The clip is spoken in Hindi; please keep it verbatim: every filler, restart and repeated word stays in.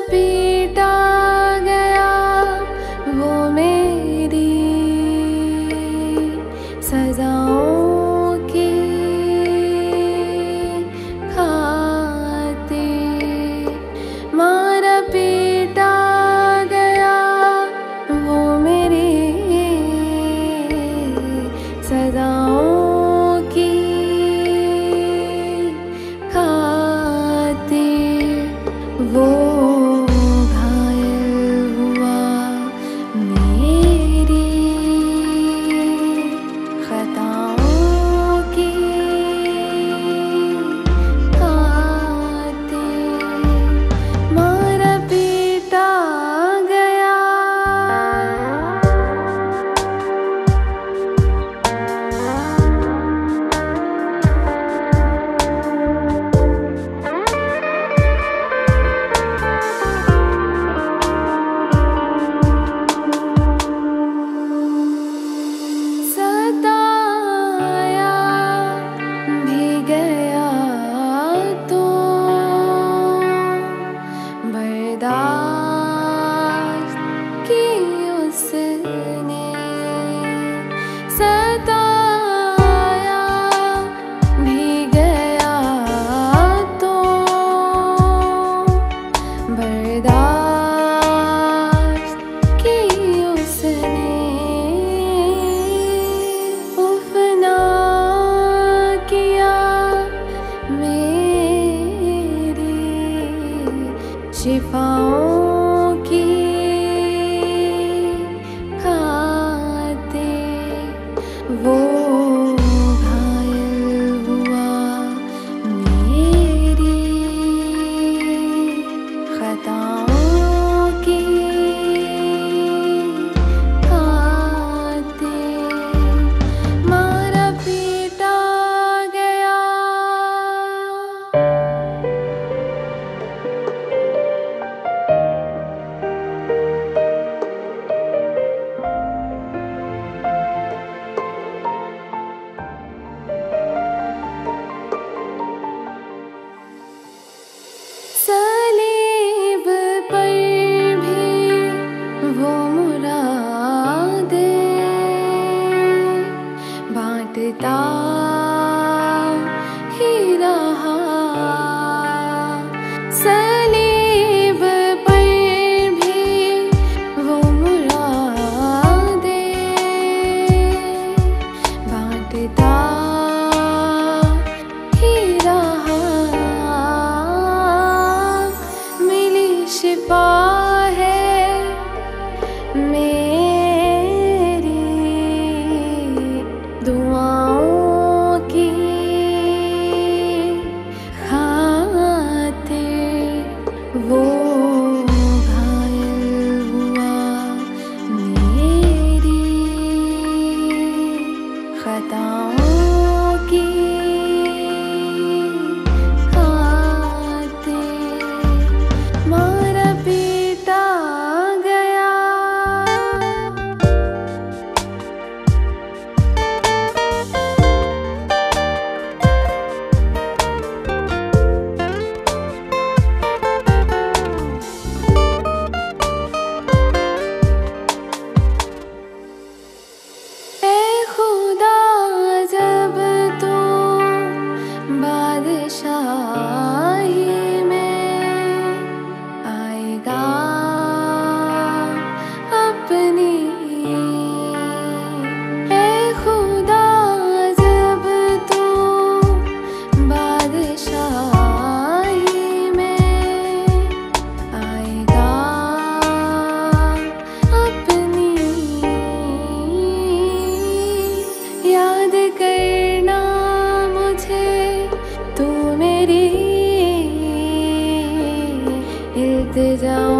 पीटा गया वो मेरी सजाओं की खातिर। मारा पीटा गया वो मेरी सजाओं की खातिर। वो घायल हुआ मेरी खताओं की खातिर। मारा पीटा गया। सताया भी गया तो बर्दाश्त की उसने। सताया भी गया तो बर्दाश्त की उसने। उफ़ ना किया मेरी शिफाओं की खातिर। वो घायल हुआ मेरी खताओं की खातिर। मारा पीटा गया। सलीब पर भी वो मुरादें बांटता ही रहा। सलीब पर भी वो मुरादें बांटता ही रहा। मिली शिफा है मेरी दुआओं की खातिर। वो घायल हुआ मेरी खताओं की खातिर। मारा पीटा गया। ए खुदा जब तू बादशाही में आएगा अपनी। ए खुदा जब तू बादशाही में आएगा अपनी। याद करना मुझे तू मेरी इल्तिजाओं